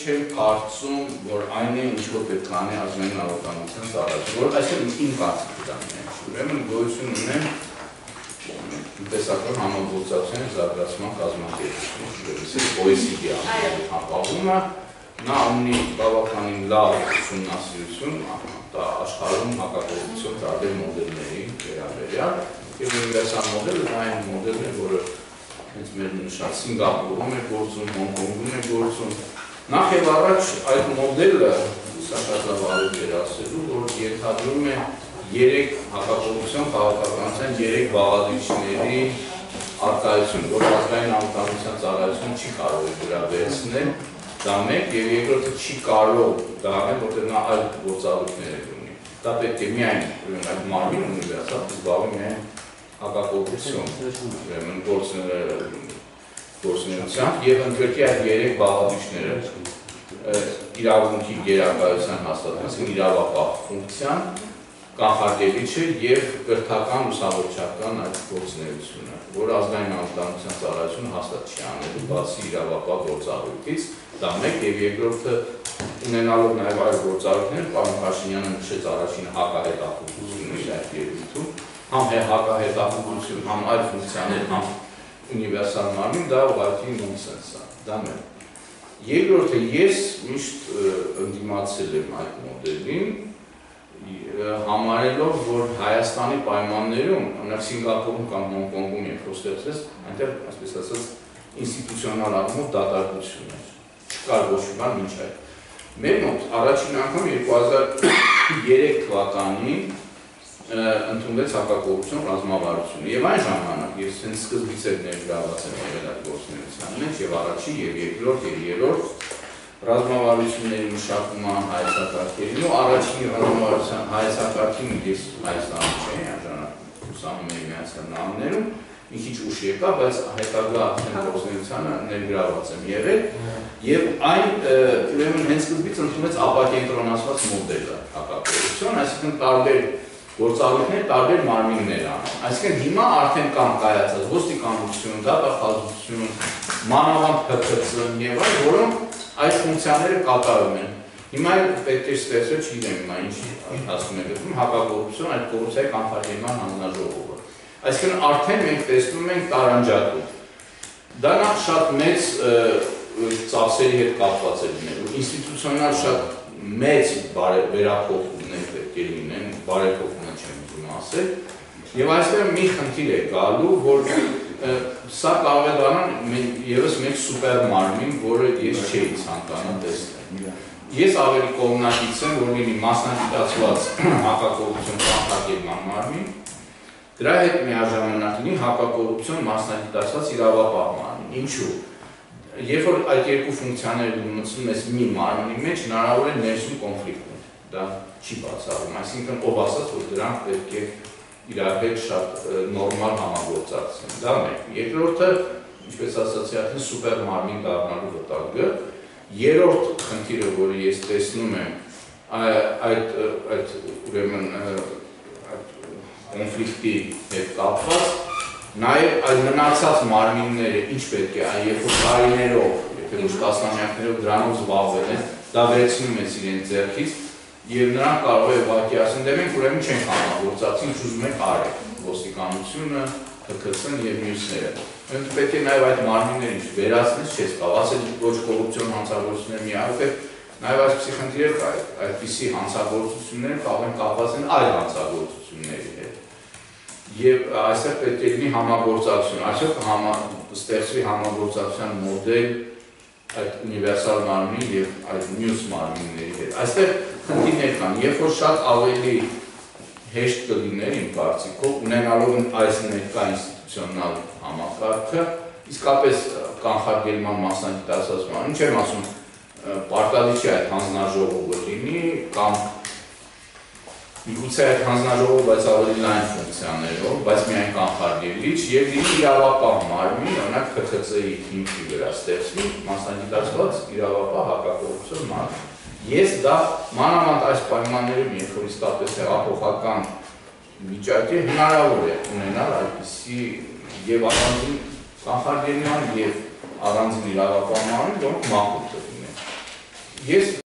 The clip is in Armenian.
չեմ կարծում, որ այն է, ինչ որ պետք է անի ազգային անվտանգության ծառայությունը, որ այսինքն իմ կարծիքը դա է։ Ուրեմն գոյություն ունեն տնտեսական համագործակցության զարգացման կազմակերպություն, OECD-ի համապատասխանումը, նա ունի բավականին լավ ուսումնասիրություն աշխարհում հակակոռուպցիոն տարբեր մոդելների վերաբերյալ, եւ ունիվերսալ մոդելը դա այն մոդելն է, որը հենց մեր նշած Սինգապուրում է գործում, Հոնկոնգում է գործում։ Նախ եւ առաջ այդ մոդելը սակավարի վերահսելու, որ ենթադրում է 3 հակակոռուպցիոն քաղաքականության 3 բաղադրիչների արտահայտություն, որ ազգային անվտանգության ծառայությունը չի կարող վերաբերցնել, դա մեկ, եւ երկրորդը չի կարող դա անել, որտեղ նա այլ գործառույթներ ունի։ Դա պետք է միայն այդ մարմին ունիվերսալ զբաղվի միայն հակակոռուպցիոն, ուրեմն գործունեությամբ եւ ընդգրկի այդ 3 բաղադրիչները իրավունքի գերակայության հաստատության իրավապահ ֆունկցիան, կանխարգելիչը եւ կրթական ուսանողական այդ գործունեությունը, որ ազգային անվտանգության ծառայությունը հաստատ չի անելու բացի իրավապահ գործառույթից, դա մեկ եւ երկրորդը ունենալով նաեւ այլ գործառույթներ, պարոն Փաշինյանը նշեց առաջին հակահետախուզությունը իր այդ երևույթում, համ հակահետախուզություն, համ այլ ֆունկցիաներ, համ ունիվերսալ մարմին, դա ուղղակի նոնսենս է, դա մեկ։ Երկրորդը ես միշտ ընդդիմացել եմ այդ մոդելին, համարելով, որ Հայաստանի պայմաններում, օրինակ Սինգապուրում կամ Հոնկոնգում երբ որ ստեղծվեց, այնտեղ, այսպես ասած, ինստիտուցիոնալ առումով դատարկություն էր, չկար ոչ մի բան մինչ այդ։ Մեր մոտ առաջին անգամ 2003 թվականին ընդունվեց հակակոռուպցիոն ռազմավարությունը եւ այն ժամանակ ես հենց սկզբից էր ներգրաված եմ եղել այդ գործունեության մեջ եւ առաջին եւ երկրորդ եւ երրորդ ռազմավարությունների մշակման հայեցակարգերին ու առաջին ռազմավարության հայեցակարգին ես Հայաստանում չէի անժանակ ուսանում էի Միացյալ Նահանգներում մի քիչ ուշ եկա, բայց հետագա գործունեությանը ներգրաված եմ եղել եւ այն ուրեմն հենց սկզբից ընդունվեց ապակենտրոնացված մոդելը հակակոռուպցիոն, այսինքն տարբեր գործառույթներ տարբեր մարմիններ անում։ Այսինքն հիմա արդեն կան կայացած ոստիկանություն, դատախազություն, մանավանդ ՀՔՑ եւ այլ, որոնք այդ ֆունկցիաները կատարում են։ Հիմա պետք է ստեղծել, չգիտեմ հիմա ինչի ասում եք, հակակոռուպցիոն այդ կոռուպցիայի կանխարգելման հանձնաժողովը։ Այսինքն արդեն մենք տեսնում ենք տարանջատում։ Դա նախ շատ մեծ ծախսերի հետ կապված է լինելու, ինստիտուցիոնալ շատ մեծ վերափոխումներ պետք է լինեն, բարեփոխումներ չեմ ուզում ասել, եւ այստեղ մի խնդիր է գալու, որ սա կարող է դառնալ եւս մեկ սուպեր մարմին, որը ես չէի ցանկանում տեսնել։ Ես ավելի կողմնակից եմ, որ լինի մասնագիտացված հակակոռուպցիոն կանխարգելման մարմին, դրա հետ միաժամանակ լինի հակակոռուպցիոն մասնագիտացված իրավապահ մարմին։ Ինչու՞։ Երբ որ այդ երկու ֆունկցիաները մտցնում ես մի մարմնի մեջ, հնարավոր է ներսում կոնֆլիկտ ունի։ Դա չի բացառում, այսինքն ով ասաց, որ դրանք պետք է իրար հետ շատ նորմալ համագործակցեն։ Դա մեկ։ Երկրորդը, ինչպես ասացի, արդեն սուպեր մարմին դառնալու վտանգը։ Երրորդ խնդիրը, որը ես տեսնում եմ, այդ ուրեմն կոնֆլիկտի հետ կապված, նաև այդ մնացած մարմինները ինչ պետք է, երբ որ տարիներով, եթե ոչ տասնամյակներով դրանով զբաղվել են, դա վերցնում են իրենց ձեռքից եւ նրանք կարող է ուղղակի ասեն, դե մենք ուրեմն չենք համագործակցի, ինչ ուզում ենք արեք, ոստիկանությունը, ՀՔՑ-ն եւ մյուսները։ Մենք պետք է նաև այդ մարմիններին վերացնես, չես կարող, ասել ոչ կոռուպցիոն հանցագործություններ մի արեք, նաև այսպիսի խնդիրներ կա, այդպիսի հանցագործությունները կարող են կապված են այլ հանցագործությունների հետ։ Եվ այստեղ պետք է լինի համագործակցություն, այսօր ստեղծվի համագործակցության մոդել այդ ունիվերսալ մարմնի եւ այդ մյուս մարմինների հետ։ Այստեղ խնդիրներ կան, երբ որ շատ ավելի հեշտ կլիներ իմ կարծիքով, ունենալով այս ներկա ինստիտուցիոնալ համակարգը, իսկապես կանխարգելման մասնագիտացված մարմին, չեմ ասում պարտադիր չէ այդ հանձնաժողովը լինի, կամ միգուցե այդ հանձնաժողովը, բայց ավելի լայն ֆունկցիաներով, բայց միայն կանխարգելիչ եւ լինի իրավապահ մարմին, օրինակ ՀՔՑ-ի հիմքի վրա ստեղծվի մասնագիտացված իրավապահ հակակոռուպցիոն մարմին։ Ես դա մանավանդ այս պայմաններում, երբ որ իսկապես հեղափոխական վիճակի հնարավոր է ունենալ այդպիսի եւ առանձին կանխարգելման եւ առանձին իրավապահ մարմին, որոնք մաքուր կլինեն։ Ես